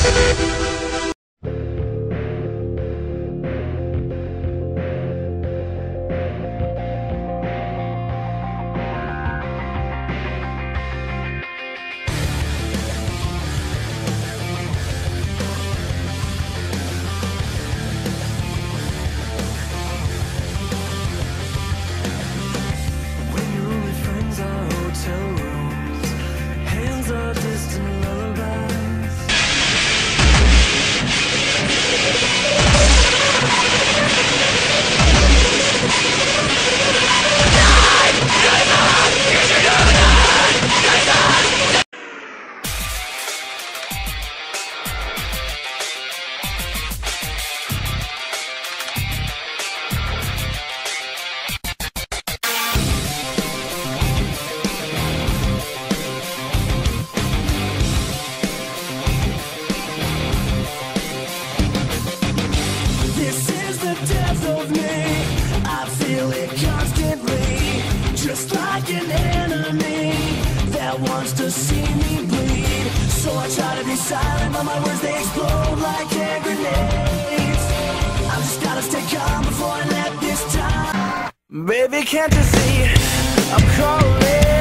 Just like an enemy that wants to see me bleed. So I try to be silent, but my words they explode like hand grenades. I just gotta stay calm before I let this time. Baby, can't you see I'm calling?